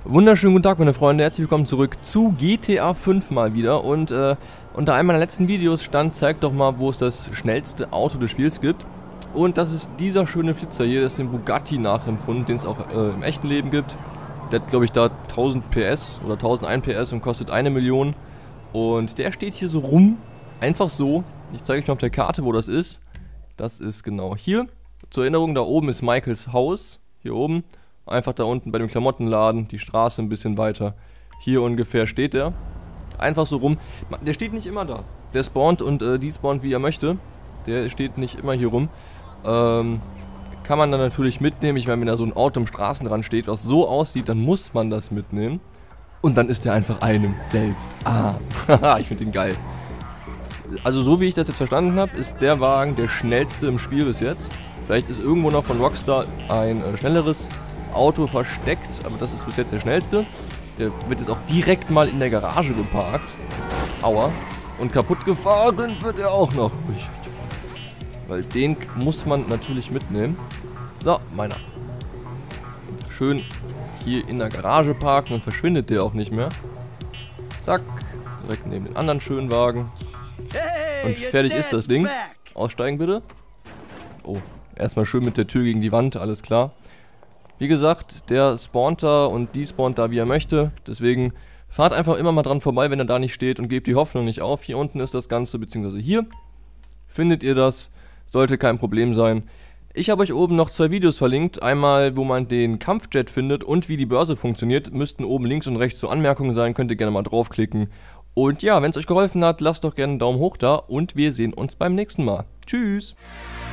Wunderschönen guten Tag, meine Freunde, herzlich willkommen zurück zu GTA 5 mal wieder. Und unter einem meiner letzten Videos stand, zeigt doch mal, wo es das schnellste Auto des Spiels gibt. Und das ist dieser schöne Flitzer hier, das ist den Bugatti nachempfunden, den es auch im echten Leben gibt. Der hat, glaube ich, da 1000 PS oder 1001 PS und kostet 1 Million. Und der steht hier so rum, einfach so. Ich zeige euch mal auf der Karte, wo das ist. Das ist genau hier. Zur Erinnerung, da oben ist Michaels Haus, hier oben. Einfach da unten bei dem Klamottenladen, die Straße ein bisschen weiter. Hier ungefähr steht der. Einfach so rum. Der steht nicht immer da. Der spawnt und despawnt wie er möchte. Der steht nicht immer hier rum. Kann man dann natürlich mitnehmen. Ich meine, wenn da so ein Auto am Straßenrand steht, was so aussieht, dann muss man das mitnehmen. Und dann ist der einfach einem selbst. Ah, ich finde den geil. Also so wie ich das jetzt verstanden habe, ist der Wagen der schnellste im Spiel bis jetzt. Vielleicht ist irgendwo noch von Rockstar ein schnelleres Auto versteckt, aber das ist bis jetzt der schnellste. Der wird jetzt auch direkt mal in der Garage geparkt. Aua. Und kaputt gefahren wird er auch noch. Weil den muss man natürlich mitnehmen. So, meiner. Schön hier in der Garage parken, dann verschwindet der auch nicht mehr. Zack. Direkt neben den anderen schönen Wagen. Und fertig ist das Ding. Aussteigen bitte. Oh, erstmal schön mit der Tür gegen die Wand, alles klar. Wie gesagt, der spawnt da und despawnt da, wie er möchte. Deswegen fahrt einfach immer mal dran vorbei, wenn er da nicht steht, und gebt die Hoffnung nicht auf. Hier unten ist das Ganze, beziehungsweise hier findet ihr das. Sollte kein Problem sein. Ich habe euch oben noch 2 Videos verlinkt. Einmal, wo man den Kampfjet findet und wie die Börse funktioniert. Müssten oben links und rechts so Anmerkungen sein. Könnt ihr gerne mal draufklicken. Und ja, wenn es euch geholfen hat, lasst doch gerne einen Daumen hoch da. Und wir sehen uns beim nächsten Mal. Tschüss!